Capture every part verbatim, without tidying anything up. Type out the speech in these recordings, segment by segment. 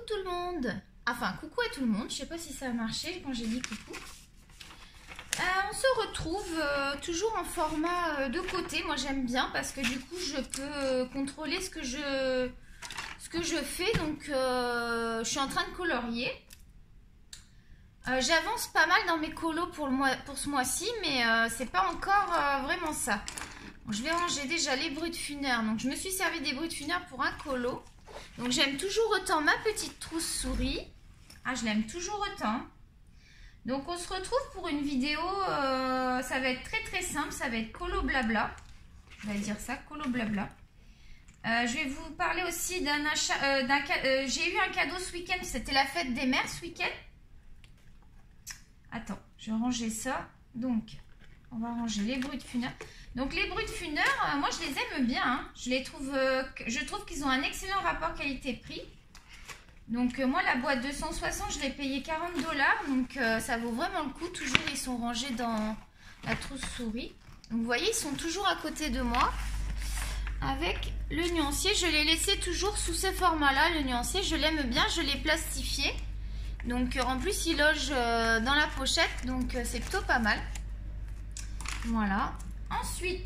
tout le monde. Enfin, coucou à tout le monde. Je sais pas si ça a marché quand j'ai dit coucou. Euh, on se retrouve euh, toujours en format euh, de côté. Moi, j'aime bien parce que du coup, je peux euh, contrôler ce que je, ce que je fais. Donc, euh, je suis en train de colorier. Euh, J'avance pas mal dans mes colos pour, le mois, pour ce mois-ci, mais euh, c'est pas encore euh, vraiment ça. Bon, je vais ranger déjà les brutes-funeurs. Donc, je me suis servi des brutes-funeurs pour un colo. Donc, j'aime toujours autant ma petite trousse souris. Ah, je l'aime toujours autant. Donc, on se retrouve pour une vidéo. Euh, ça va être très très simple. Ça va être colo blabla. Je vais dire ça, colo blabla. Euh, je vais vous parler aussi d'un achat. Euh, d'un, euh, j'ai eu un cadeau ce week-end. C'était la fête des mères ce week-end. Attends, je vais ranger ça. Donc, on va ranger les brutes-funeurs. Donc, les brutes-funeurs, euh, moi, je les aime bien. Hein. Je les trouve, euh, je trouve qu'ils ont un excellent rapport qualité-prix. Donc, euh, moi, la boîte deux cent soixante, je l'ai payé quarante dollars. Donc, euh, ça vaut vraiment le coup. Toujours, ils sont rangés dans la trousse souris. Donc, vous voyez, ils sont toujours à côté de moi. Avec le nuancier, je l'ai laissé toujours sous ce format-là. Le nuancier, je l'aime bien. Je l'ai plastifié. Donc, en plus, il loge euh, dans la pochette. Donc, euh, c'est plutôt pas mal. Voilà. Ensuite,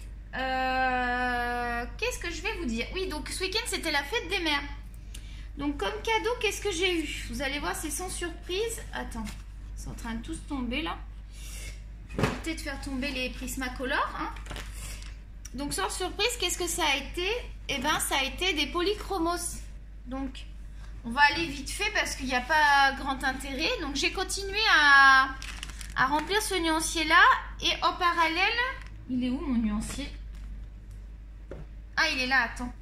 euh, qu'est-ce que je vais vous dire? Oui, donc, ce week-end, c'était la fête des mères. Donc, comme cadeau, qu'est-ce que j'ai eu? Vous allez voir, c'est sans surprise. Attends, ils sont en train de tous tomber, là. Je vais peut-être faire tomber les Prismacolor. Hein. Donc, sans surprise, qu'est-ce que ça a été? Eh bien, ça a été des polychromos. Donc... on va aller vite fait parce qu'il n'y a pas grand intérêt. Donc, j'ai continué à, à remplir ce nuancier-là. Et en parallèle... il est où mon nuancier? Ah, il est là, attends.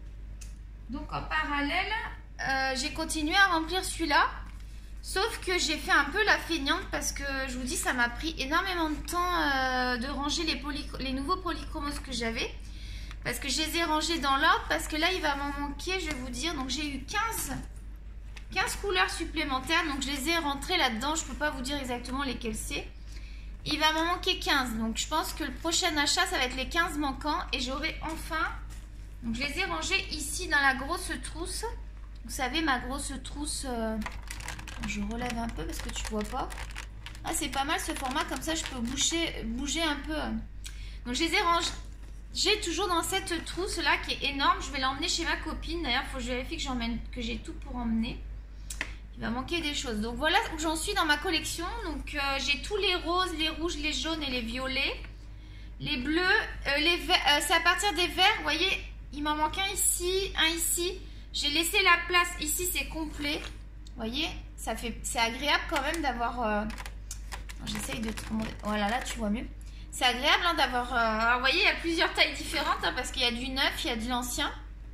Donc, en parallèle, euh, j'ai continué à remplir celui-là. Sauf que j'ai fait un peu la feignante parce que, je vous dis, ça m'a pris énormément de temps euh, de ranger les, les nouveaux polychromos que j'avais. Parce que je les ai rangés dans l'ordre. Parce que là, il va m'en manquer, je vais vous dire. Donc, j'ai eu quinze... quinze couleurs supplémentaires, donc je les ai rentrées là-dedans. Je ne peux pas vous dire exactement lesquelles c'est. Il va m'en manquer quinze, donc je pense que le prochain achat, ça va être les quinze manquants. Et j'aurai enfin... donc je les ai rangés ici dans la grosse trousse. Vous savez, ma grosse trousse... Euh... je relève un peu parce que tu vois pas. Ah, c'est pas mal ce format, comme ça je peux bouger, bouger un peu. Donc je les ai rangés. J'ai toujours dans cette trousse là qui est énorme. Je vais l'emmener chez ma copine. D'ailleurs, il faut que je vérifie que j'emmène, que j'ai tout pour emmener. Il va manquer des choses. Donc voilà où j'en suis dans ma collection. Donc euh, j'ai tous les roses, les rouges, les jaunes et les violets. Les bleus, euh, les verts, euh, c'est à partir des verts. Vous voyez, il m'en manque un ici, un ici. J'ai laissé la place. Ici, c'est complet. Vous voyez, ça fait, c'est agréable quand même d'avoir... Euh... j'essaye de te montrer. Voilà, là, tu vois mieux. C'est agréable hein, d'avoir... Euh... alors, vous voyez, il y a plusieurs tailles différentes hein, parce qu'il y a du neuf, il y a de l'ancien.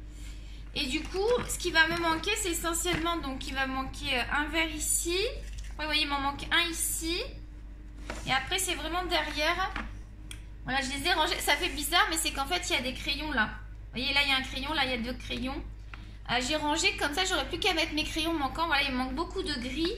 Et du coup, ce qui va me manquer, c'est essentiellement, donc il va me manquer un vert ici. Vous voyez, il m'en manque un ici. Et après, c'est vraiment derrière. Voilà, je les ai rangés. Ça fait bizarre, mais c'est qu'en fait, il y a des crayons là. Vous voyez, là, il y a un crayon, là, il y a deux crayons. Euh, J'ai rangé comme ça, j'aurais plus qu'à mettre mes crayons manquants. Voilà, il me manque beaucoup de gris.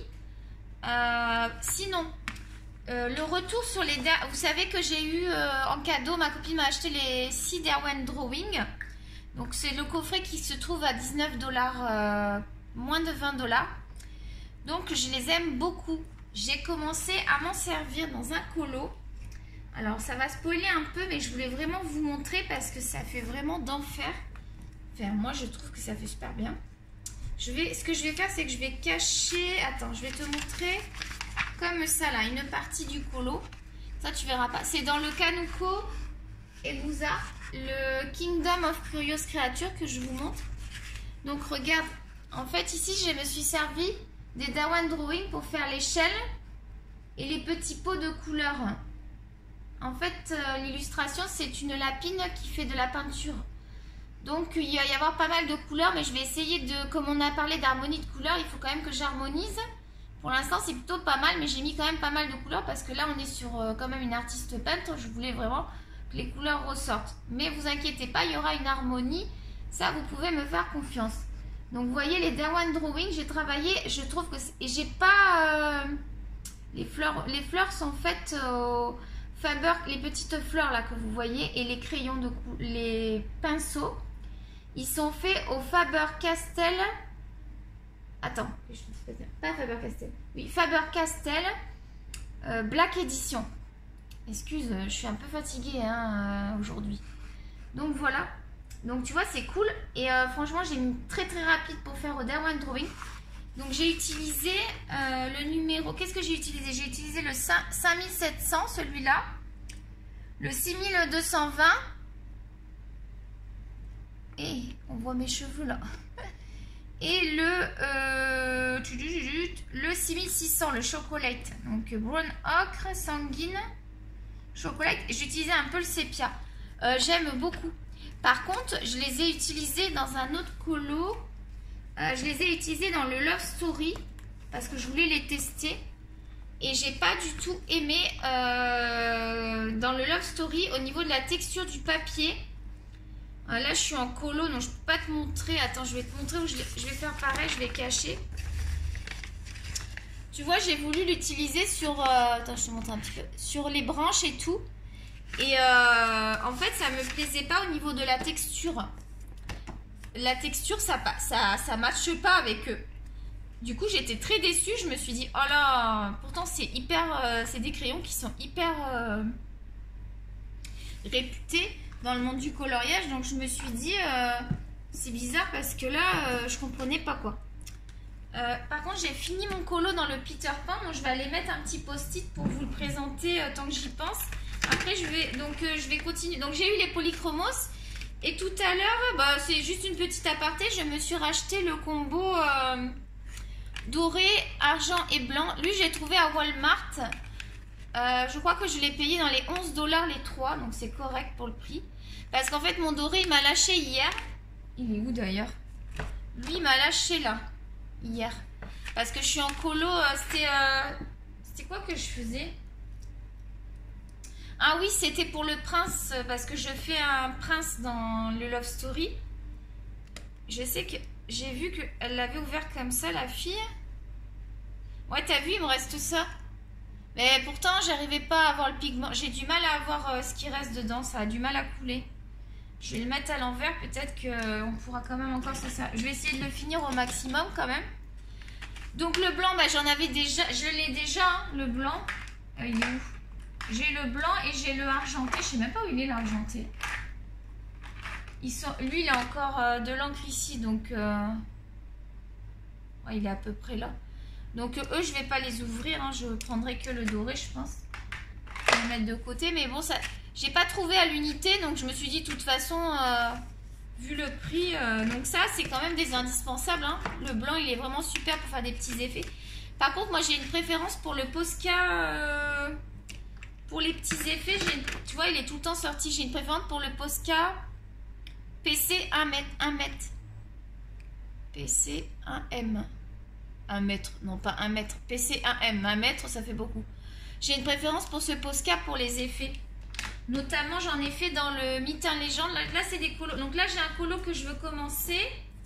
Euh, sinon, euh, le retour sur les... vous savez que j'ai eu euh, en cadeau, ma copine m'a acheté les six Derwent Drawing. Donc, c'est le coffret qui se trouve à dix-neuf dollars, euh, moins de vingt dollars. Donc, je les aime beaucoup. J'ai commencé à m'en servir dans un colo. Alors, ça va spoiler un peu, mais je voulais vraiment vous montrer parce que ça fait vraiment d'enfer. Enfin, moi, je trouve que ça fait super bien. Je vais, ce que je vais faire, c'est que je vais cacher... attends, je vais te montrer comme ça, là, une partie du colo. Ça, tu verras pas. C'est dans le Canuco Egusa, le Kingdom of Curious Creatures que je vous montre. Donc regarde, en fait ici je me suis servi des Derwent Drawing pour faire l'échelle et les petits pots de couleurs. En fait euh, l'illustration c'est une lapine qui fait de la peinture. Donc il va y avoir pas mal de couleurs, mais je vais essayer de, comme on a parlé d'harmonie de couleurs, il faut quand même que j'harmonise. Pour l'instant c'est plutôt pas mal, mais j'ai mis quand même pas mal de couleurs parce que là on est sur euh, quand même une artiste peintre. Je voulais vraiment que les couleurs ressortent. Mais vous inquiétez pas, il y aura une harmonie. Ça, vous pouvez me faire confiance. Donc, vous voyez, les Derwent Drawing, j'ai travaillé, je trouve que... et j'ai pas... Euh, les, fleurs, les fleurs sont faites au Faber, les petites fleurs là que vous voyez, et les crayons, de les pinceaux, ils sont faits au Faber-Castell Attends, pas Faber-Castell. Oui, Faber-Castell euh, Black Edition. Excuse, je suis un peu fatiguée hein, euh, aujourd'hui. Donc voilà. Donc tu vois, c'est cool. Et euh, franchement, j'ai mis très très rapide pour faire au Derwent Drawing. Donc j'ai utilisé euh, le numéro. Qu'est-ce que j'ai utilisé? J'ai utilisé le cinq mille sept cents, celui-là. Le six mille deux cent vingt. Et on voit mes cheveux là. Et le, euh, le six mille six cents, le chocolate. Donc brown ocre, sanguine, chocolate. J'ai utilisé un peu le sépia. Euh, J'aime beaucoup. Par contre, je les ai utilisés dans un autre colo. Euh, je les ai utilisés dans le Love Story parce que je voulais les tester. Et j'ai pas du tout aimé euh, dans le Love Story au niveau de la texture du papier. Euh, là, je suis en colo, donc je peux pas te montrer. Attends, je vais te montrer où je, je vais faire pareil, je vais cacher. Tu vois, j'ai voulu l'utiliser sur... Euh, attends, je te montre un petit peu. Sur les branches et tout. Et euh, en fait, ça me plaisait pas au niveau de la texture. La texture, ça ça, ça matche pas avec eux. Du coup, j'étais très déçue. Je me suis dit, oh là, pourtant, c'est hyper... Euh, c'est des crayons qui sont hyper euh, réputés dans le monde du coloriage. Donc, je me suis dit, euh, c'est bizarre parce que là, euh, je comprenais pas quoi. Euh, par contre, j'ai fini mon colo dans le Peter Pan. Donc, je vais aller mettre un petit post-it pour vous le présenter euh, tant que j'y pense. Après, je vais, donc, euh, je vais continuer. Donc, j'ai eu les polychromos. Et tout à l'heure, bah, c'est juste une petite aparté. Je me suis racheté le combo euh, doré, argent et blanc. Lui, j'ai trouvé à Walmart. Euh, je crois que je l'ai payé dans les onze dollars les trois. Donc, c'est correct pour le prix. Parce qu'en fait, mon doré, il m'a lâché hier. Il est où d'ailleurs? Lui, il m'a lâché là. Hier. Parce que je suis en colo. Euh, C'était euh, c'était quoi que je faisais? Ah oui, c'était pour le prince, parce que je fais un prince dans le Love Story. Je sais que j'ai vu qu'elle l'avait ouvert comme ça, la fille. Ouais, t'as vu, il me reste ça. Mais pourtant, j'arrivais pas à avoir le pigment. J'ai du mal à avoir euh, ce qui reste dedans, ça a du mal à couler. Je vais le mettre à l'envers, peut-être qu'on pourra quand même encore ça, ça. Je vais essayer de le finir au maximum quand même. Donc le blanc, bah, j'en avais déjà, je l'ai déjà, hein, le blanc. Euh, il est où? J'ai le blanc et j'ai le argenté. Je sais même pas où il est l'argenté. Ils sont... Lui, il a encore euh, de l'encre ici. Donc, euh... ouais, il est à peu près là. Donc, euh, eux, je vais pas les ouvrir. Hein. Je prendrai que le doré, je pense. Je vais le mettre de côté. Mais bon, ça, j'ai pas trouvé à l'unité. Donc, je me suis dit, de toute façon, euh, vu le prix. Euh... Donc, ça, c'est quand même des indispensables. Hein. Le blanc, il est vraiment super pour faire des petits effets. Par contre, moi, j'ai une préférence pour le Posca... Euh... Pour les petits effets, tu vois, il est tout le temps sorti. J'ai une préférence pour le Posca P C un mètre. un mètre. P C un M. un mètre. Non, pas un mètre. P C un M. un mètre, ça fait beaucoup. J'ai une préférence pour ce Posca pour les effets. Notamment, j'en ai fait dans le Mitin Légende. Là, là c'est des colos. Donc là, j'ai un colo que je veux commencer.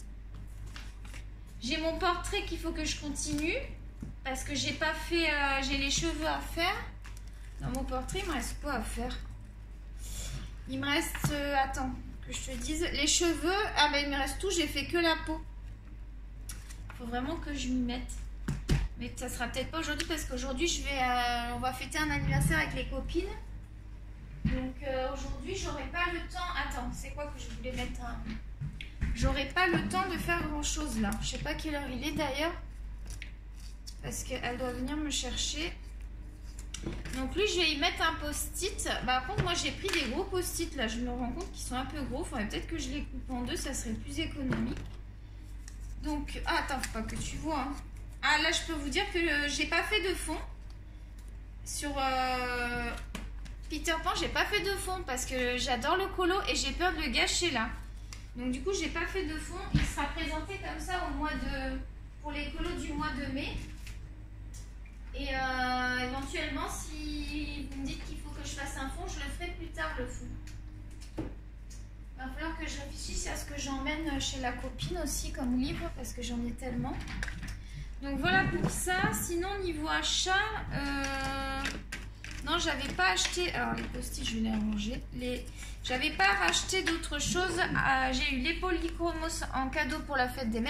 J'ai mon portrait qu'il faut que je continue. Parce que j'ai pas fait... Euh, j'ai les cheveux à faire. Dans mon portrait, il me reste quoi à faire? Il me reste... Euh, attends, que je te dise. Les cheveux, ah ben il me reste tout, j'ai fait que la peau. Il faut vraiment que je m'y mette. Mais ça sera peut-être pas aujourd'hui parce qu'aujourd'hui, je vais, euh, on va fêter un anniversaire avec les copines. Donc euh, aujourd'hui, j'aurai pas le temps... Attends, c'est quoi que je voulais mettre un... J'aurai pas le temps de faire grand-chose là. Je sais pas quelle heure il est d'ailleurs. Parce qu'elle doit venir me chercher... Donc lui, je vais y mettre un post-it. Bah, par contre, moi, j'ai pris des gros post-it. Là, je me rends compte qu'ils sont un peu gros. Il faudrait peut-être que je les coupe en deux. Ça serait plus économique. Donc, ah, attends, faut pas que tu vois. Hein. Ah, là, je peux vous dire que euh, j'ai pas fait de fond. Sur euh, Peter Pan, j'ai pas fait de fond parce que j'adore le colo et j'ai peur de le gâcher là. Donc, du coup, j'ai pas fait de fond. Il sera présenté comme ça au mois de... pour les colos du mois de mai. Et euh, éventuellement, si vous me dites qu'il faut que je fasse un fond, je le ferai plus tard le fond. Il va falloir que je réfléchisse à ce que j'emmène chez la copine aussi comme livre parce que j'en ai tellement. Donc voilà pour ça. Sinon, niveau achat, euh, non, j'avais pas acheté. Alors les post-it, je vais les ranger. Les... J'avais pas racheté d'autres choses. Euh, J'ai eu les polychromos en cadeau pour la fête des mères.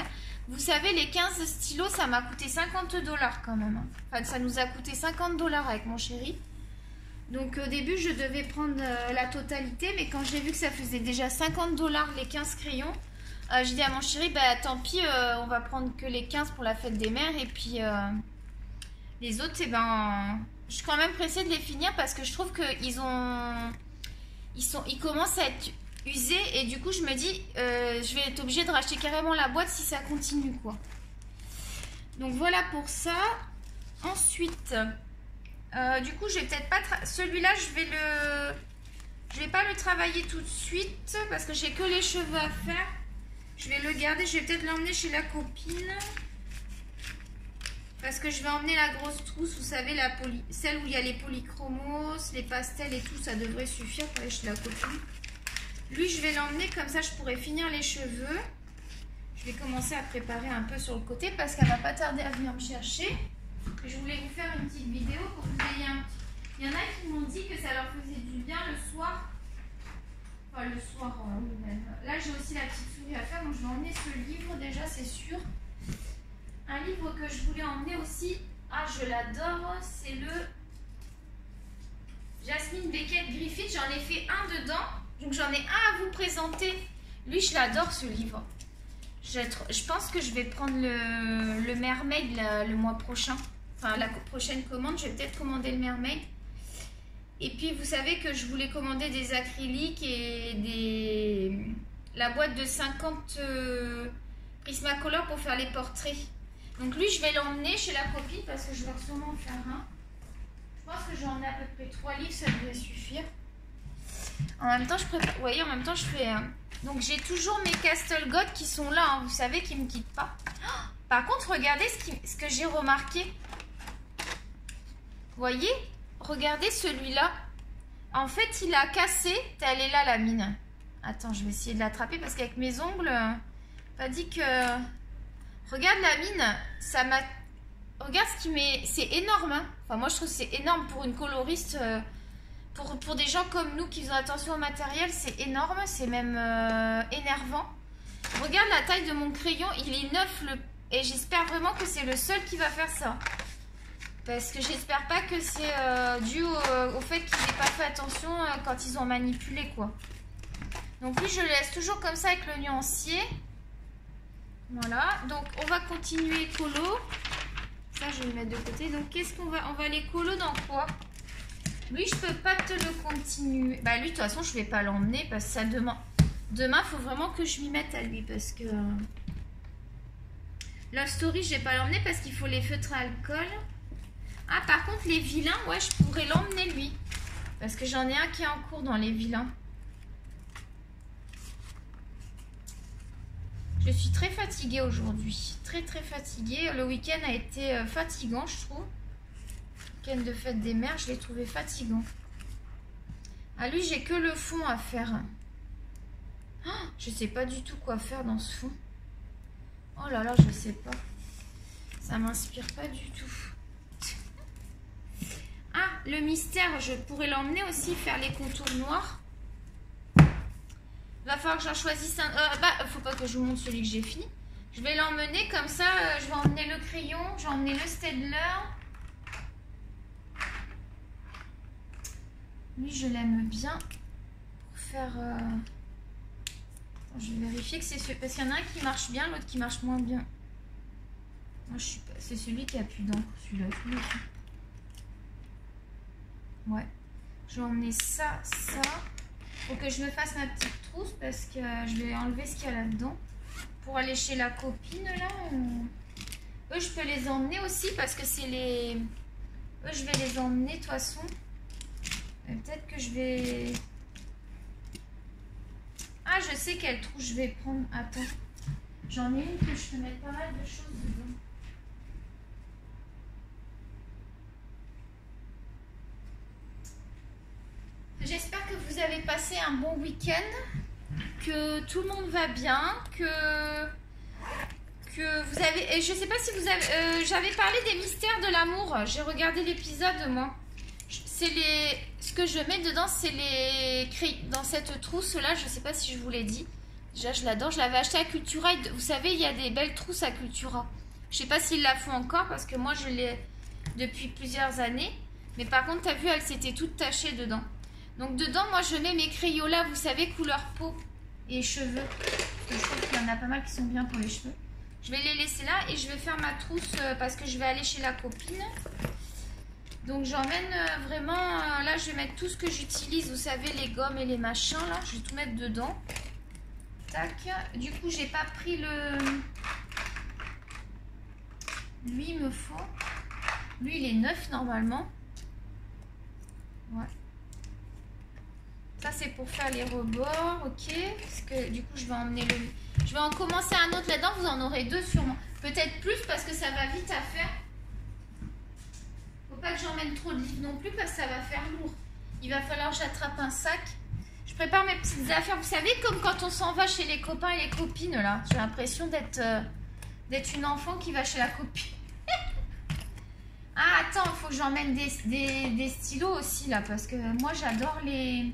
Vous savez, les quinze stylos, ça m'a coûté cinquante dollars quand même. Enfin, ça nous a coûté cinquante dollars avec mon chéri. Donc au début, je devais prendre euh, la totalité. Mais quand j'ai vu que ça faisait déjà cinquante dollars les quinze crayons, euh, j'ai dit à mon chéri, bah tant pis, euh, on va prendre que les quinze pour la fête des mères. Et puis euh, les autres, eh ben, je suis quand même pressée de les finir parce que je trouve qu'ils ont... Ils, sont... Ils commencent à être... usé et du coup je me dis euh, je vais être obligée de racheter carrément la boîte si ça continue quoi. Donc voilà pour ça. Ensuite euh, du coup je vais peut-être pas celui-là je vais le je vais pas le travailler tout de suite parce que j'ai que les cheveux à faire. Je vais le garder, je vais peut-être l'emmener chez la copine parce que je vais emmener la grosse trousse, vous savez, la poly... celle où il y a les polychromos, les pastels et tout, ça devrait suffire pour aller chez la copine. Lui, je vais l'emmener, comme ça, je pourrai finir les cheveux. Je vais commencer à préparer un peu sur le côté parce qu'elle va pas tarder à venir me chercher. Je voulais vous faire une petite vidéo pour que vous ayez un petit... Il y en a qui m'ont dit que ça leur faisait du bien le soir. Enfin, le soir, euh, même. Là, j'ai aussi la petite souris à faire, donc je vais emmener ce livre déjà, c'est sûr. Un livre que je voulais emmener aussi. Ah, je l'adore, c'est le Jasmine Beckett Griffith. J'en ai fait un dedans. Donc j'en ai un à vous présenter. Lui, je l'adore ce livre. Je, je pense que je vais prendre le, le Mermaid le, le mois prochain. Enfin, la prochaine commande, je vais peut-être commander le Mermaid. Et puis, vous savez que je voulais commander des acryliques et des la boîte de cinquante euh, Prismacolor pour faire les portraits. Donc lui, je vais l'emmener chez la copine parce que je vais sûrement en faire un. Je pense que j'en ai à peu près trois livres, ça devrait suffire. En même temps, je prépare. Vous voyez, en même temps, je fais. Euh... Donc, j'ai toujours mes Castle God qui sont là. Hein, vous savez, qui ne me quittent pas. Oh, par contre, regardez ce, qui... ce que j'ai remarqué. Vous voyez, regardez celui-là. En fait, il a cassé. Elle est là, la mine. Attends, je vais essayer de l'attraper parce qu'avec mes ongles, euh, pas dit que. Regarde la mine. Ça m'a. Regarde ce qui met. C'est énorme. Hein. Enfin, moi, je trouve que c'est énorme pour une coloriste. Euh... Pour, pour des gens comme nous qui font attention au matériel, c'est énorme, c'est même euh, énervant. Regarde la taille de mon crayon, il est neuf le, et j'espère vraiment que c'est le seul qui va faire ça. Parce que j'espère pas que c'est euh, dû au, au fait qu'ils n'aient pas fait attention euh, quand ils ont manipulé quoi. Donc lui je le laisse toujours comme ça avec le nuancier. Voilà, donc on va continuer colo. Ça je vais le mettre de côté. Donc qu'est-ce qu'on va, on va les colo dans quoi? Lui, je peux pas te le continuer. Bah lui, de toute façon, je vais pas l'emmener parce que ça demain. Demain, il faut vraiment que je m'y mette à lui parce que Love Story, je vais pas l'emmener parce qu'il faut les feutres à alcool. Ah, par contre, les vilains, ouais, je pourrais l'emmener lui parce que j'en ai un qui est en cours dans les vilains. Je suis très fatiguée aujourd'hui, très très fatiguée. Le week-end a été fatigant, je trouve. De fête des mères, je l'ai trouvé fatigant. À lui, j'ai que le fond à faire. Oh, je sais pas du tout quoi faire dans ce fond. Oh là là, je sais pas. Ça m'inspire pas du tout. Ah, le mystère, je pourrais l'emmener aussi faire les contours noirs. Va falloir que j'en choisisse un. Euh, bah, faut pas que je vous montre celui que j'ai fini. Je vais l'emmener comme ça. Euh, je vais emmener le crayon. Je vais emmener le Staedtler. Lui, je l'aime bien pour faire... Euh... Attends, je vais vérifier que c'est celui... Parce qu'il y en a un qui marche bien, l'autre qui marche moins bien. Moi, je suis pas... C'est celui qui a plus d'encre, celui-là. Ouais. Je vais emmener ça, ça. Faut que je me fasse ma petite trousse parce que je vais enlever ce qu'il y a là-dedans. Pour aller chez la copine, là. Eux, je peux les emmener aussi parce que c'est les... Eux, je vais les emmener de toute façon. Peut-être que je vais... Ah, je sais quelle trousse je vais prendre. Attends. J'en ai une que je peux mettre pas mal de choses dedans. J'espère que vous avez passé un bon week-end. Que tout le monde va bien. Que... Que vous avez... Et je sais pas si vous avez... Euh, J'avais parlé des mystères de l'amour. J'ai regardé l'épisode, moi. C'est les... Ce que je mets dedans, c'est les... Dans cette trousse-là, je ne sais pas si je vous l'ai dit. Déjà, je l'adore. Je l'avais acheté à Cultura. Vous savez, il y a des belles trousses à Cultura. Je sais pas s'ils la font encore parce que moi, je l'ai depuis plusieurs années. Mais par contre, tu as vu, elle s'était toute tachée dedans. Donc, dedans, moi, je mets mes Crayolas, vous savez, couleur peau et cheveux. Parce que je trouve qu'il y en a pas mal qui sont bien pour les cheveux. Je vais les laisser là et je vais faire ma trousse parce que je vais aller chez la copine. Donc, j'emmène vraiment... Là, je vais mettre tout ce que j'utilise. Vous savez, les gommes et les machins, là. Je vais tout mettre dedans. Tac. Du coup, j'ai pas pris le... Lui, il me faut... Lui, il est neuf normalement. Ouais. Ça, c'est pour faire les rebords, ok. Parce que du coup, je vais emmener le... Je vais en commencer un autre là-dedans. Vous en aurez deux sûrement. Peut-être plus parce que ça va vite à faire. Faut pas que j'emmène trop de livres non plus parce que ça va faire lourd. Il va falloir que j'attrape un sac. Je prépare mes petites affaires. Vous savez, comme quand on s'en va chez les copains et les copines, là. J'ai l'impression d'être euh, d'être une enfant qui va chez la copine. Ah, attends, il faut que j'emmène des, des, des stylos aussi, là. Parce que moi, j'adore les...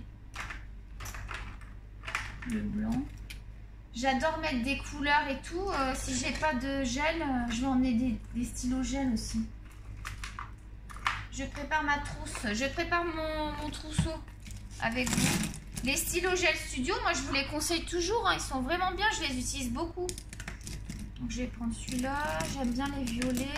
Le blanc. J'adore mettre des couleurs et tout. Euh, si j'ai pas de gel, euh, je vais emmener des, des stylos gel aussi. Je prépare ma trousse. Je prépare mon, mon trousseau avec vous. Les stylos gel studio, moi je vous les conseille toujours. Hein, ils sont vraiment bien. Je les utilise beaucoup. Donc je vais prendre celui-là. J'aime bien les violets.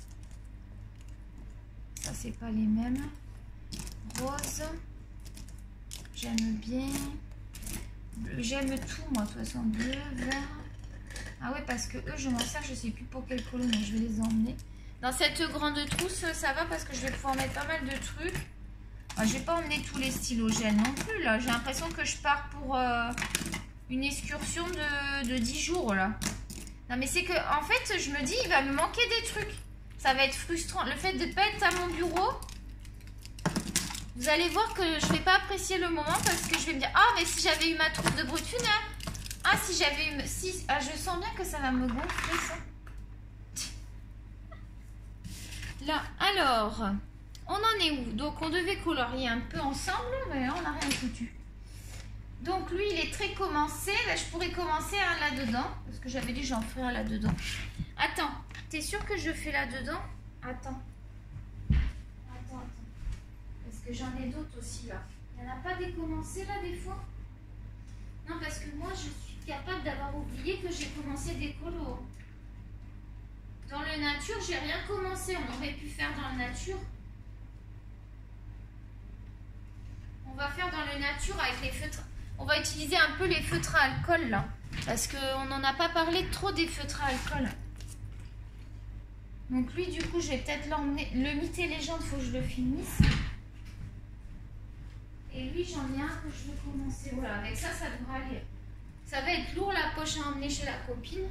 Ça, c'est pas les mêmes. Rose. J'aime bien. J'aime tout, moi, de toute façon. Bleu, vert. Ah ouais, parce que eux, je m'en sers, je sais plus pour quelle couleur, mais je vais les emmener. Dans cette grande trousse, ça va parce que je vais pouvoir mettre pas mal de trucs. Ah, je vais pas emmener tous les stylos gel non plus, là. J'ai l'impression que je pars pour euh, une excursion de, de dix jours, là. Non, mais c'est que, en fait, je me dis, il va me manquer des trucs. Ça va être frustrant. Le fait de ne pas être à mon bureau... Vous allez voir que je ne vais pas apprécier le moment parce que je vais me dire, ah, mais si j'avais eu ma trousse de brut funèbre. Ah, si j'avais eu... Si... Ah, je sens bien que ça va me gonfler, ça. Là, alors, on en est où? Donc, on devait colorier un peu ensemble, mais là, on n'a rien foutu. Donc, lui, il est très commencé. Là, je pourrais commencer un là-dedans parce que j'avais dit, j'en ferai un là-dedans. Attends, t'es sûr que je fais là-dedans? Attends. Que j'en ai d'autres aussi là. Il n'y en a pas des commencés là des fois? Non, parce que moi je suis capable d'avoir oublié que j'ai commencé des colos. Dans le nature, j'ai rien commencé. On aurait pu faire dans le nature. On va faire dans le nature avec les feutres. On va utiliser un peu les feutres à alcool là. Parce qu'on n'en a pas parlé trop des feutres à alcool. Donc lui du coup je vais peut-être l'emmener. Le mythe et légende, il faut que je le finisse. Et lui, j'en ai un que je veux commencer. Voilà, avec ça, ça devrait aller. Ça va être lourd la poche à emmener chez la copine.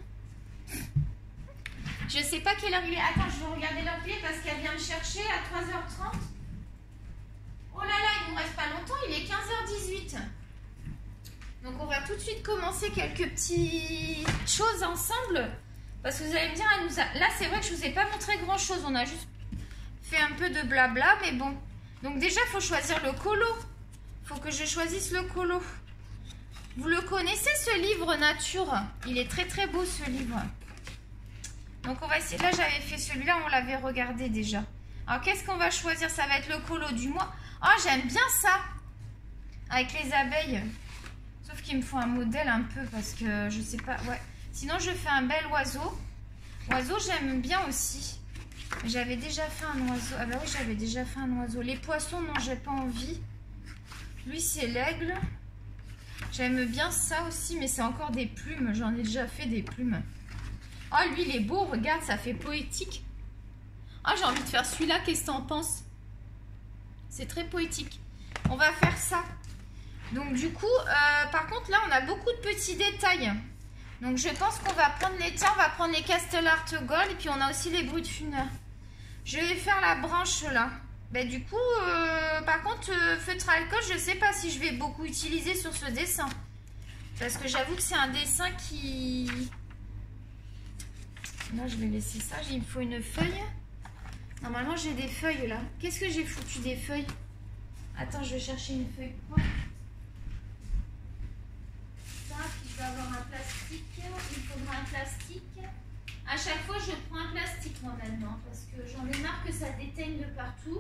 Je sais pas quelle heure il est. Attends, je vais regarder l'heure qu'il est parce qu'elle vient me chercher à trois heures trente. Oh là là, il ne me reste pas longtemps. Il est quinze heures dix-huit. Donc, on va tout de suite commencer quelques petites choses ensemble. Parce que vous allez me dire, elle nous a... là, c'est vrai que je ne vous ai pas montré grand-chose. On a juste fait un peu de blabla, mais bon. Donc, déjà, il faut choisir le colo. Faut que je choisisse le colo. Vous le connaissez ce livre nature? Il est très très beau ce livre. Donc on va essayer. Là j'avais fait celui-là, on l'avait regardé déjà. Alors qu'est-ce qu'on va choisir? Ça va être le colo du mois. Oh, j'aime bien ça. Avec les abeilles. Sauf qu'il me faut un modèle un peu parce que je sais pas. Ouais. Sinon je fais un bel oiseau. Oiseau j'aime bien aussi. J'avais déjà fait un oiseau. Ah bah oui, j'avais déjà fait un oiseau. Les poissons, non, j'ai pas envie. Lui, c'est l'aigle. J'aime bien ça aussi, mais c'est encore des plumes. J'en ai déjà fait des plumes. Oh, lui, il est beau. Regarde, ça fait poétique. Ah, oh, j'ai envie de faire celui-là. Qu'est-ce que t'en penses? C'est très poétique. On va faire ça. Donc, du coup, euh, par contre, là, on a beaucoup de petits détails. Donc, je pense qu'on va prendre les tiens. On va prendre les Castle Art Gold. Et puis, on a aussi les bruits de funeur. Je vais faire la branche, là. Ben, du coup, euh, par contre, euh, feutre à alcool, je ne sais pas si je vais beaucoup utiliser sur ce dessin. Parce que j'avoue que c'est un dessin qui... Là, je vais laisser ça. Il me faut une feuille. Normalement, j'ai des feuilles, là. Qu'est-ce que j'ai foutu des feuilles? Attends, je vais chercher une feuille. Ça, puis je vais avoir un un plastique. À chaque fois, je prends un plastique moi maintenant parce que j'en ai marre que ça déteigne de partout.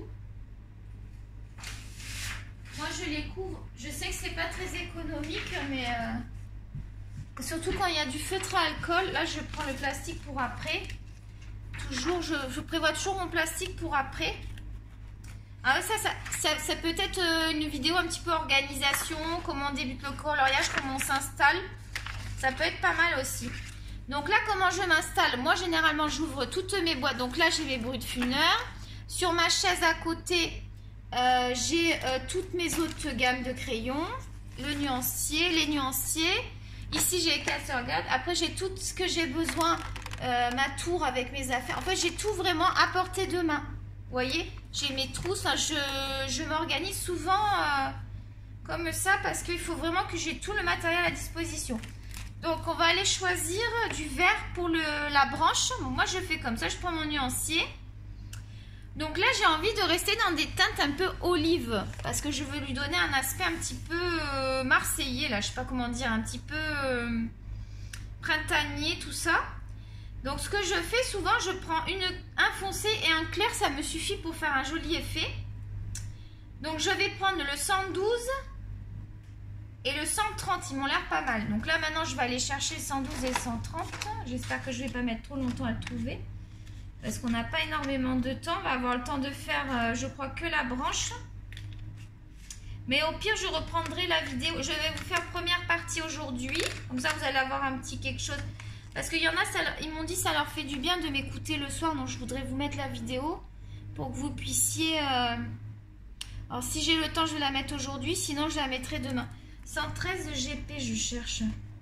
Moi, je les couvre. Je sais que c'est pas très économique, mais euh, surtout quand il y a du feutre à alcool. Là, je prends le plastique pour après. Toujours, je, je prévois toujours mon plastique pour après. Ah, ça, ça, ça, ça peut être une vidéo un petit peu organisation, comment on débute le coloriage, comment on s'installe. Ça peut être pas mal aussi. Donc là, comment je m'installe? Moi, généralement, j'ouvre toutes mes boîtes. Donc là, j'ai mes brut-funeurs. Sur ma chaise à côté, euh, j'ai euh, toutes mes autres gammes de crayons. Le nuancier, les nuanciers. Ici, j'ai les Castergad. Après, j'ai tout ce que j'ai besoin. Euh, ma tour avec mes affaires. En fait, j'ai tout vraiment à portée de main. Vous voyez, j'ai mes trousses. Hein, je je m'organise souvent euh, comme ça parce qu'il faut vraiment que j'ai tout le matériel à disposition. Donc, on va aller choisir du vert pour le, la branche. Bon, moi, je fais comme ça. Je prends mon nuancier. Donc là, j'ai envie de rester dans des teintes un peu olive. Parce que je veux lui donner un aspect un petit peu euh, marseillais. Là, je sais pas comment dire. Un petit peu euh, printanier, tout ça. Donc, ce que je fais souvent, je prends une, un foncé et un clair. Ça me suffit pour faire un joli effet. Donc, je vais prendre le cent douze... et le cent trente, ils m'ont l'air pas mal. Donc là, maintenant, je vais aller chercher le cent douze et le cent trente. J'espère que je ne vais pas mettre trop longtemps à le trouver. Parce qu'on n'a pas énormément de temps. On va avoir le temps de faire, euh, je crois, que la branche. Mais au pire, je reprendrai la vidéo. Je vais vous faire première partie aujourd'hui. Comme ça, vous allez avoir un petit quelque chose. Parce qu'il y en a, ça, ils m'ont dit que ça leur fait du bien de m'écouter le soir. Donc, je voudrais vous mettre la vidéo pour que vous puissiez... Euh... Alors, si j'ai le temps, je vais la mettre aujourd'hui. Sinon, je la mettrai demain. cent treize G P, je cherche.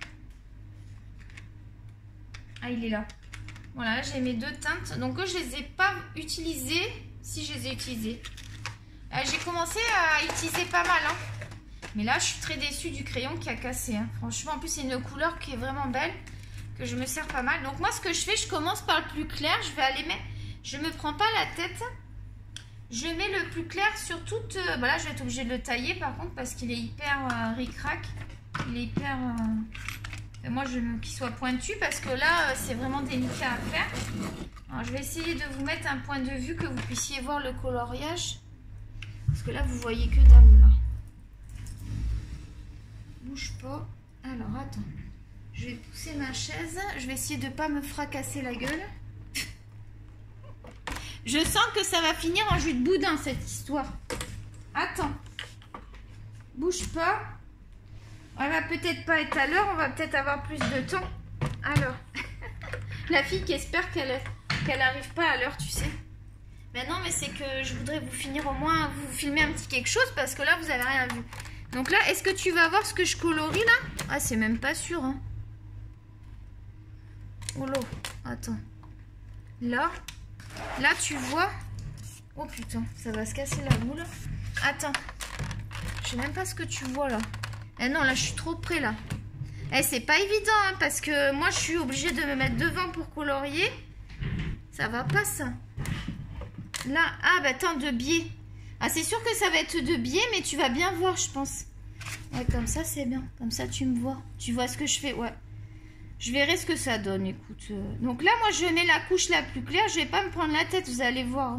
Ah, il est là. Voilà, j'ai mes deux teintes. Donc, eux, je les ai pas utilisées. Si, je les ai utilisées. Euh, j'ai commencé à utiliser pas mal. Hein. Mais là, je suis très déçue du crayon qui a cassé. Hein. Franchement, en plus, c'est une couleur qui est vraiment belle. Que je me sers pas mal. Donc, moi, ce que je fais, je commence par le plus clair. Je vais aller mettre... Je me prends pas la tête. Je mets le plus clair sur toute... Euh, bah là, je vais être obligée de le tailler, par contre, parce qu'il est hyper euh, ric-rac. Il est hyper... Euh... Moi, je veux qu'il soit pointu, parce que là, euh, c'est vraiment délicat à faire. Alors, je vais essayer de vous mettre un point de vue, que vous puissiez voir le coloriage. Parce que là, vous voyez que dalle, là. Bouge pas. Alors, attends. Je vais pousser ma chaise. Je vais essayer de ne pas me fracasser la gueule. Je sens que ça va finir en jus de boudin, cette histoire. Attends. Bouge pas. Elle va peut-être pas être à l'heure. On va peut-être avoir plus de temps. Alors. La fille qui espère qu'elle qu'elle n'arrive pas à l'heure, tu sais. Mais non, mais c'est que je voudrais vous finir au moins, vous filmer un petit quelque chose. Parce que là, vous n'avez rien vu. Donc là, est-ce que tu vas voir ce que je colorie là? Ah, c'est même pas sûr. Hein. Oh là. Attends. Là. Là, tu vois... Oh putain, ça va se casser la boule. Attends. Je sais même pas ce que tu vois là. Eh non, là, je suis trop près là. Eh, c'est pas évident, hein, parce que moi, je suis obligée de me mettre devant pour colorier. Ça va pas, ça. Là, ah, bah attends, de biais. Ah, c'est sûr que ça va être de biais, mais tu vas bien voir, je pense. Ouais, comme ça, c'est bien. Comme ça, tu me vois. Tu vois ce que je fais, ouais. Je verrai ce que ça donne, écoute. Donc là, moi, je mets la couche la plus claire. Je vais pas me prendre la tête, vous allez voir.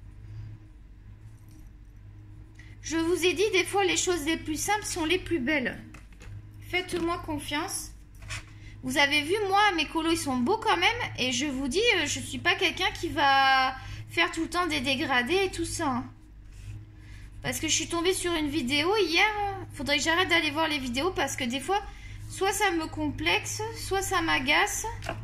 Je vous ai dit, des fois, les choses les plus simples sont les plus belles. Faites-moi confiance. Vous avez vu, moi, mes colos, ils sont beaux quand même. Et je vous dis, je suis pas quelqu'un qui va faire tout le temps des dégradés et tout ça. Hein. Parce que je suis tombée sur une vidéo hier. Faudrait que j'arrête d'aller voir les vidéos parce que des fois... Soit ça me complexe, soit ça m'agace.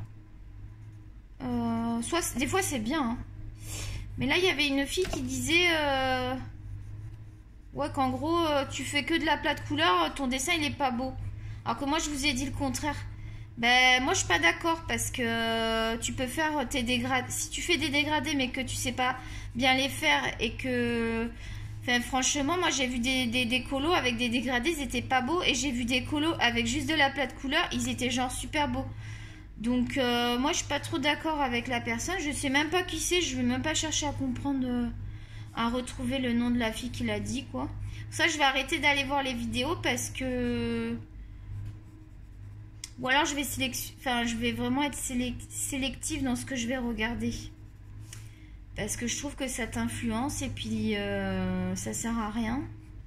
Euh, soit des fois c'est bien. Hein. Mais là il y avait une fille qui disait euh, ouais qu'en gros euh, tu fais que de la plate couleur, ton dessin il est pas beau. Alors que moi je vous ai dit le contraire. Ben moi je suis pas d'accord parce que euh, tu peux faire tes dégradés. Si tu fais des dégradés mais que tu sais pas bien les faire et que... Enfin, franchement, moi j'ai vu des, des, des colos avec des dégradés, ils étaient pas beaux. Et j'ai vu des colos avec juste de la plate couleur, ils étaient genre super beaux. Donc euh, moi je suis pas trop d'accord avec la personne. Je sais même pas qui c'est, je vais même pas chercher à comprendre, euh, à retrouver le nom de la fille qui l'a dit quoi. Pour ça je vais arrêter d'aller voir les vidéos parce que... Ou alors je vais sélec... enfin, je vais vraiment être sélec... sélective dans ce que je vais regarder. Parce que je trouve que ça t'influence et puis euh, ça sert à rien.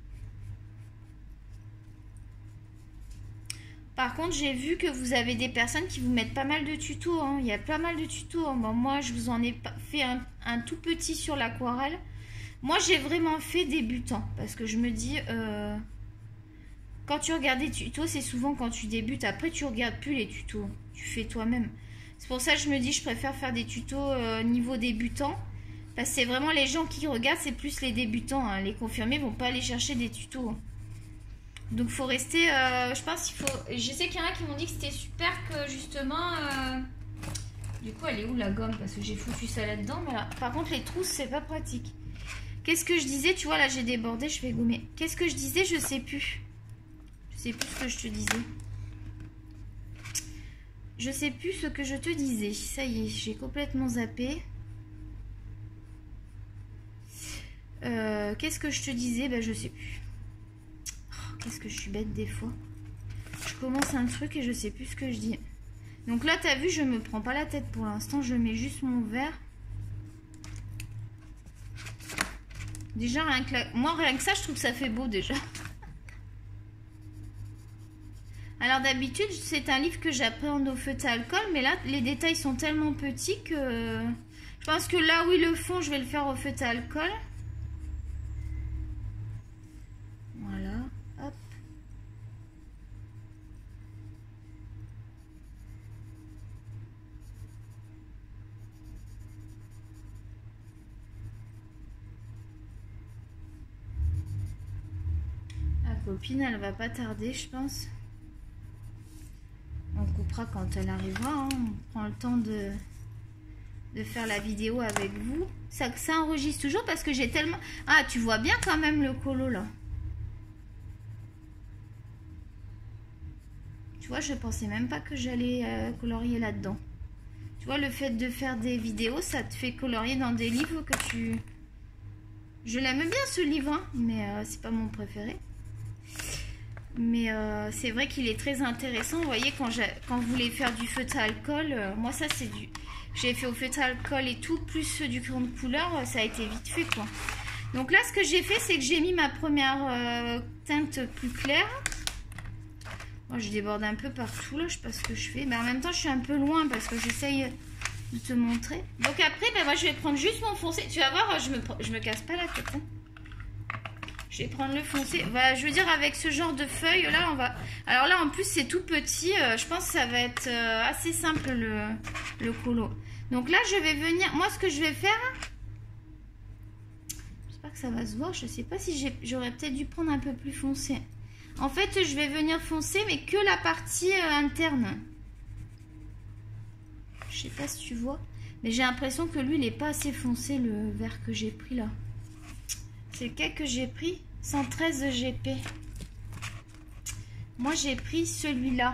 Par contre, j'ai vu que vous avez des personnes qui vous mettent pas mal de tutos. Hein. Il y a pas mal de tutos. Hein. Bon, moi, je vous en ai fait un, un tout petit sur l'aquarelle. Moi, j'ai vraiment fait débutant. Parce que je me dis... Euh, quand tu regardes des tutos, c'est souvent quand tu débutes. Après, tu regardes plus les tutos. Tu fais toi-même. C'est pour ça que je me dis, je préfère faire des tutos euh, niveau débutant. Parce que c'est vraiment les gens qui regardent, c'est plus les débutants. Hein. Les confirmés vont pas aller chercher des tutos. Donc, il faut rester... Euh, je pense qu'il faut... Je sais qu'il y en a qui m'ont dit que c'était super que, justement... Euh, du coup, elle est où, la gomme? Parce que j'ai foutu ça là-dedans. Mais là, par contre, les trousses, c'est pas pratique. Qu'est-ce que je disais? Tu vois, là, j'ai débordé. Je vais gommer. Qu'est-ce que je disais? Je sais plus. Je sais plus ce que je te disais. Je sais plus ce que je te disais. Ça y est, j'ai complètement zappé. Euh, Qu'est-ce que je te disais? Ben, je sais plus. Oh, qu'est-ce que je suis bête des fois. Je commence un truc et je sais plus ce que je dis. Donc là, t'as vu, je me prends pas la tête pour l'instant. Je mets juste mon verre. Déjà, rien que la... moi, rien que ça, je trouve que ça fait beau déjà. Alors d'habitude, c'est un livre que j'appréhende au feutre à alcool, mais là, les détails sont tellement petits que je pense que là où ils le font, je vais le faire au feutre à alcool. Voilà, hop. La copine, elle va pas tarder, je pense. On coupera quand elle arrivera. Hein. On prend le temps de, de faire la vidéo avec vous. Ça, ça enregistre toujours parce que j'ai tellement... Ah, tu vois bien quand même le colo là. Tu vois, je pensais même pas que j'allais euh, colorier là-dedans. Tu vois, le fait de faire des vidéos, ça te fait colorier dans des livres que tu... Je l'aime bien ce livre, hein, mais euh, c'est pas mon préféré. Mais euh, c'est vrai qu'il est très intéressant. Vous voyez, quand, quand vous voulez faire du feutre à alcool, euh, moi ça c'est du... J'ai fait au feutre à alcool et tout, plus du crayon de couleur, ça a été vite fait quoi. Donc là, ce que j'ai fait, c'est que j'ai mis ma première euh, teinte plus claire. Moi, je déborde un peu partout là, je sais pas ce que je fais. Mais en même temps, je suis un peu loin parce que j'essaye de te montrer. Donc après, ben, moi je vais prendre juste mon foncé. Tu vas voir, je me, je me casse pas la tête. Hein. Je vais prendre le foncé. Voilà, je veux dire, avec ce genre de feuilles là, on va... Alors là, en plus, c'est tout petit. Euh, je pense que ça va être euh, assez simple le, le colo. Donc là, je vais venir... Moi, ce que je vais faire... J'espère que ça va se voir. Je sais pas si j'aurais peut-être dû prendre un peu plus foncé. En fait, je vais venir foncer, mais que la partie euh, interne. Je sais pas si tu vois. Mais j'ai l'impression que lui, il n'est pas assez foncé, le vert que j'ai pris là. C'est lequel que j'ai pris? cent treize G P. Moi, j'ai pris celui-là.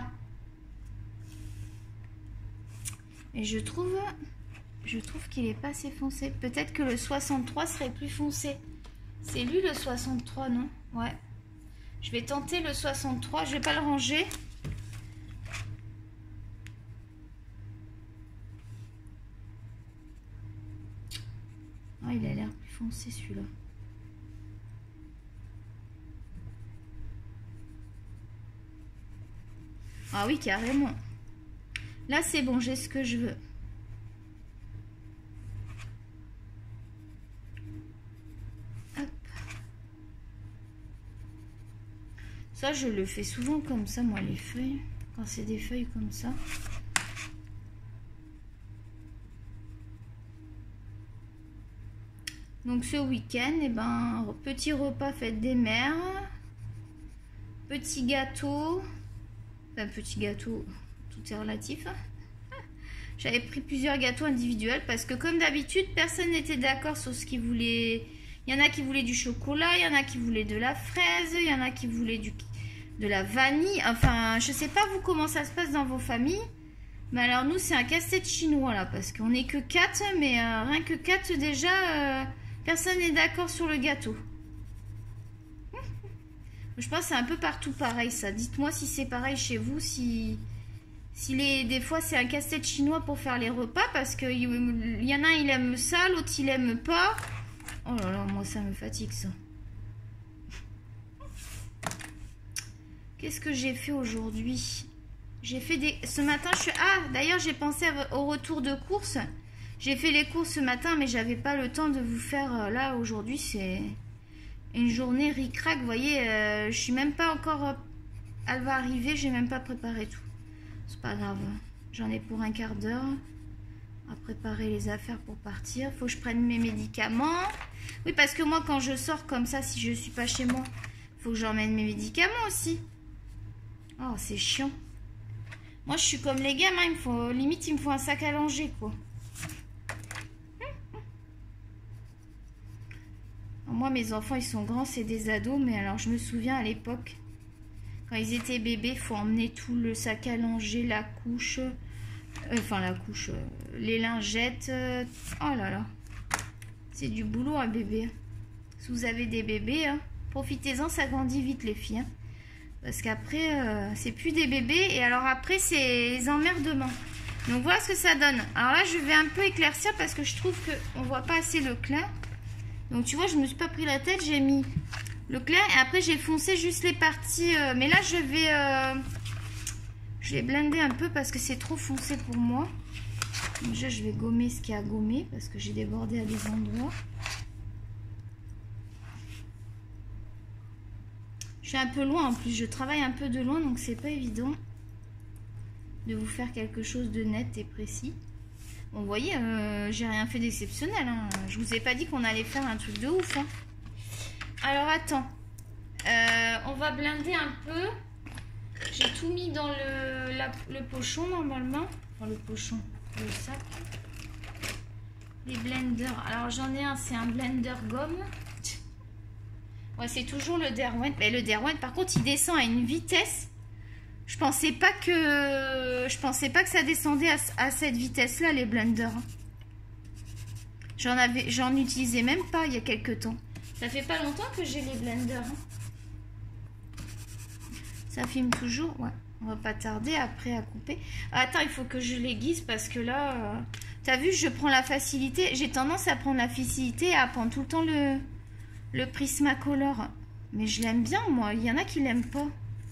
Et je trouve, je trouve qu'il n'est pas assez foncé. Peut-être que le soixante-trois serait plus foncé. C'est lui le soixante-trois, non? Ouais. Je vais tenter le soixante-trois. Je vais pas le ranger. Ah, il a l'air plus foncé celui-là. Ah oui, carrément. Là, c'est bon, j'ai ce que je veux. Hop. Ça, je le fais souvent comme ça, moi, les feuilles. Quand c'est des feuilles comme ça. Donc, ce week-end, eh ben, petit repas fête des mères. Petit gâteau. Un petit gâteau, tout est relatif. J'avais pris plusieurs gâteaux individuels parce que comme d'habitude, personne n'était d'accord sur ce qu'ils voulaient. Il y en a qui voulaient du chocolat, il y en a qui voulaient de la fraise, il y en a qui voulaient du, de la vanille. Enfin, je sais pas vous comment ça se passe dans vos familles. Mais alors nous, c'est un casse-tête chinois là parce qu'on n'est que quatre, mais euh, rien que quatre déjà, euh, personne n'est d'accord sur le gâteau. Je pense que c'est un peu partout pareil ça. Dites-moi si c'est pareil chez vous, si Si les, des fois c'est un casse-tête chinois pour faire les repas parce que il y en a un il aime ça, l'autre il aime pas. Oh là là, moi ça me fatigue ça. Qu'est-ce que j'ai fait aujourd'hui? J'ai fait des... Ce matin je suis... Ah d'ailleurs j'ai pensé au retour de course. J'ai fait les courses ce matin mais j'avais pas le temps de vous faire... Là aujourd'hui c'est une journée ric-rac. Vous voyez, euh, je suis même pas encore... Elle va arriver, j'ai même pas préparé tout. C'est pas grave, j'en ai pour un quart d'heure à préparer les affaires pour partir. Faut que je prenne mes médicaments. Oui, parce que moi, quand je sors comme ça, si je suis pas chez moi, faut que j'emmène mes médicaments aussi. Oh, c'est chiant. Moi, je suis comme les gamins, il me faut, limite, il me faut un sac à langer, quoi. Moi, mes enfants, ils sont grands, c'est des ados, mais alors, je me souviens à l'époque... Quand ils étaient bébés, il faut emmener tout le sac à langer, la couche, euh, enfin la couche, euh, les lingettes. Euh, oh là là, c'est du boulot un bébé. Si vous avez des bébés, hein, profitez-en, ça grandit vite les filles. Hein, parce qu'après, euh, c'est plus des bébés et alors après, c'est les emmerdements. Donc voilà ce que ça donne. Alors là, je vais un peu éclaircir parce que je trouve qu'on ne voit pas assez le clair. Donc tu vois, je ne me suis pas pris la tête, j'ai mis... le clair et après j'ai foncé juste les parties euh, mais là je vais euh, je vais blender un peu parce que c'est trop foncé pour moi. Déjà je vais gommer ce qu'il y a à gommer parce que j'ai débordé à des endroits. Je suis un peu loin en plus, je travaille un peu de loin donc c'est pas évident de vous faire quelque chose de net et précis. Bon, vous voyez, euh, j'ai rien fait d'exceptionnel, hein. Je vous ai pas dit qu'on allait faire un truc de ouf, hein. Alors attends, euh, on va blender un peu. J'ai tout mis dans le, la, le pochon normalement. Enfin le pochon, le sac. Les blenders. Alors j'en ai un, c'est un blender gomme. Ouais, c'est toujours le Derwent. Mais le Derwent par contre il descend à une vitesse. Je pensais pas que je pensais pas que ça descendait à, à cette vitesse là les blenders. J'en avais, j'en utilisais même pas il y a quelques temps. Ça fait pas longtemps que j'ai les blenders. Hein. Ça filme toujours. Ouais. On va pas tarder après à couper. Ah, attends, il faut que je l'aiguise parce que là... Euh, t'as vu, je prends la facilité. J'ai tendance à prendre la facilité et à prendre tout le temps le, le Prismacolor. Mais je l'aime bien, moi. Il y en a qui l'aiment pas.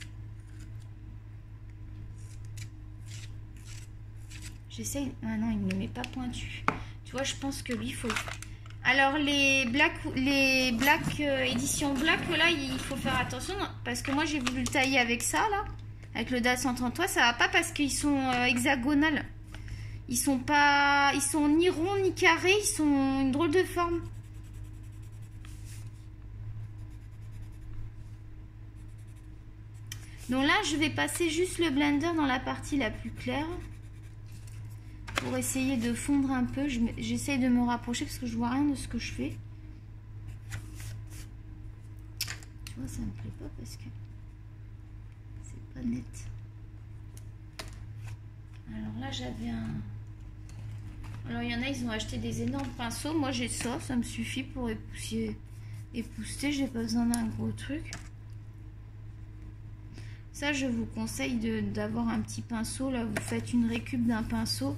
J'essaye... Ah non, il ne me met pas pointu. Tu vois, je pense que lui, il faut... Alors les black, les black euh, édition black là, il faut faire attention parce que moi j'ai voulu le tailler avec ça là, avec le D A L cent trente-trois, ça va pas parce qu'ils sont euh, hexagonales. Ils sont pas, ils sont ni ronds ni carrés, ils sont une drôle de forme. Donc là, je vais passer juste le blender dans la partie la plus claire. Pour essayer de fondre un peu, j'essaye de me rapprocher parce que je vois rien de ce que je fais. Tu vois, ça me plaît pas parce que c'est pas net. Alors là, j'avais un... Alors il y en a, ils ont acheté des énormes pinceaux. Moi, j'ai ça, ça me suffit pour épousser, épousseter. J'ai pas besoin d'un gros truc. Ça, je vous conseille d'avoir un petit pinceau. Là, vous faites une récup d'un pinceau.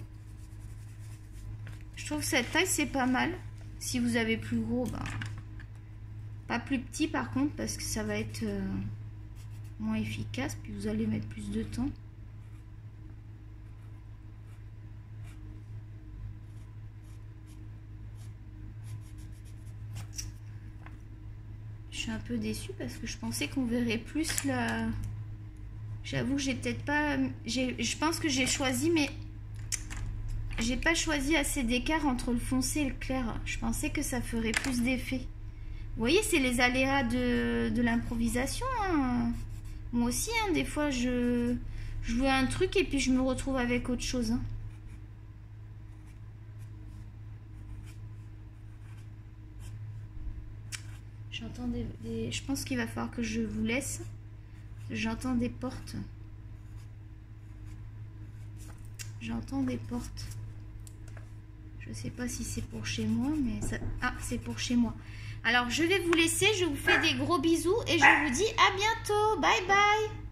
Je trouve que cette taille, c'est pas mal. Si vous avez plus gros, ben, pas plus petit par contre, parce que ça va être euh, moins efficace. Puis vous allez mettre plus de temps. Je suis un peu déçue parce que je pensais qu'on verrait plus la... J'avoue que j'ai peut-être pas... Je pense que j'ai choisi, mais... J'ai pas choisi assez d'écart entre le foncé et le clair. Je pensais que ça ferait plus d'effet. Vous voyez, c'est les aléas de, de l'improvisation. Hein. Moi aussi, hein, des fois, je, je veux un truc et puis je me retrouve avec autre chose. Hein. J'entends des, des... Je pense qu'il va falloir que je vous laisse. J'entends des portes. J'entends des portes. Je sais pas si c'est pour chez moi, mais ça... Ah, c'est pour chez moi. Alors, je vais vous laisser. Je vous fais des gros bisous et je vous dis à bientôt. Bye bye.